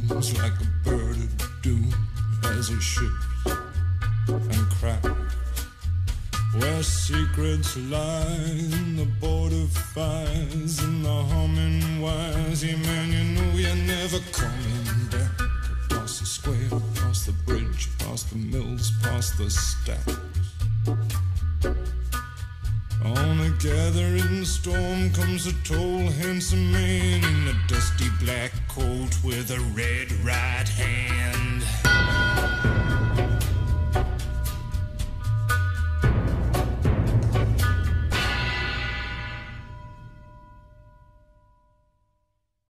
booms like a bird of doom as it ships and cracks. Where secrets lie in the border fires and the humming wires. Yeah, man, you know you're never coming back. Past the square, past the bridge, past the mills, past the stacks. On a gathering storm comes a tall, handsome man in a dusty black coat with a red right hand.